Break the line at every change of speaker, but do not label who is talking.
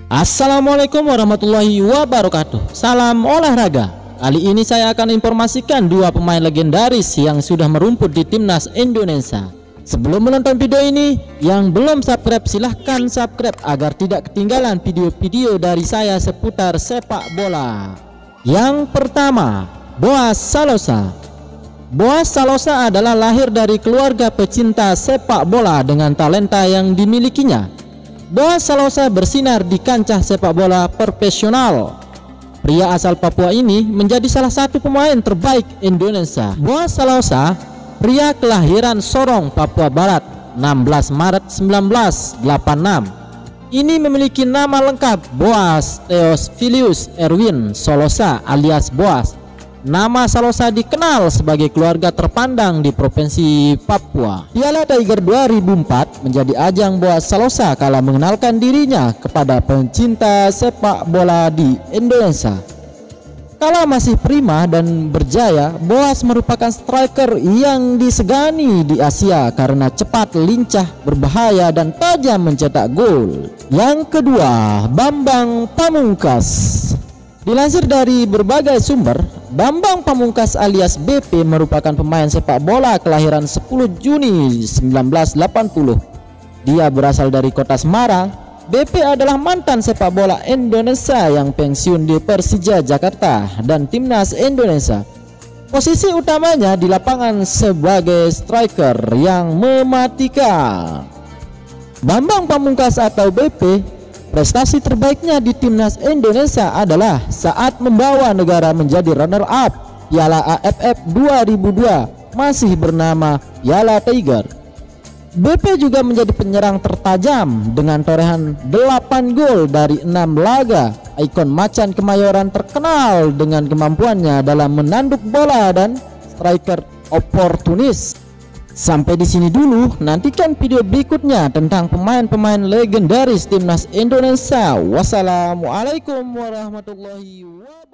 Assalamualaikum warahmatullahi wabarakatuh. Salam olahraga. Kali ini saya akan informasikan dua pemain legendaris yang sudah merumput di timnas Indonesia. Sebelum menonton video ini, yang belum subscribe silahkan subscribe agar tidak ketinggalan video-video dari saya seputar sepak bola. Yang pertama, Boaz Salosa. Boaz Salosa adalah lahir dari keluarga pecinta sepak bola dengan talenta yang dimilikinya. Boaz Salosa bersinar di kancah sepak bola profesional. Pria asal Papua ini menjadi salah satu pemain terbaik Indonesia. Boaz Salosa, pria kelahiran Sorong, Papua Barat, 16 Maret 1986. Ini memiliki nama lengkap Boaz Theophilus Erwin Salosa alias Boaz. Nama Salosa dikenal sebagai keluarga terpandang di Provinsi Papua. Piala Tiger 2004 menjadi ajang Boaz Salosa kala mengenalkan dirinya kepada pencinta sepak bola di Indonesia. Kala masih prima dan berjaya, Boaz merupakan striker yang disegani di Asia karena cepat, lincah, berbahaya, dan tajam mencetak gol. Yang kedua, Bambang Pamungkas. Dilansir dari berbagai sumber, Bambang Pamungkas alias BP merupakan pemain sepak bola kelahiran 10 Juni 1980. Dia berasal dari kota Semarang. BP adalah mantan sepak bola Indonesia yang pensiun di Persija Jakarta dan timnas Indonesia. Posisi utamanya di lapangan sebagai striker yang mematikan. Bambang Pamungkas atau BP, prestasi terbaiknya di timnas Indonesia adalah saat membawa negara menjadi runner-up Piala AFF 2002 masih bernama Piala Tiger. BP juga menjadi penyerang tertajam dengan torehan 8 gol dari 6 laga. Ikon macan Kemayoran terkenal dengan kemampuannya dalam menanduk bola dan striker oportunis. Sampai di sini dulu, nantikan video berikutnya tentang pemain-pemain legendaris timnas Indonesia. Wassalamualaikum warahmatullahi wabarakatuh.